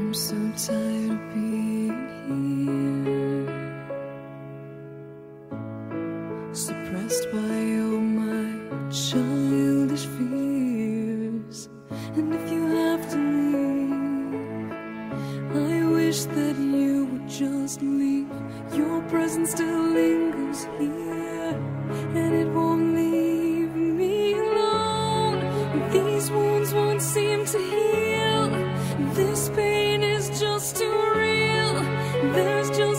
I'm so tired of being here, suppressed by all my childish fears. And if you have to leave, I wish that you would just leave. Your presence still lingers here, and it won't leave me alone. These wounds won't seem to heal. This pain is just too real. There's just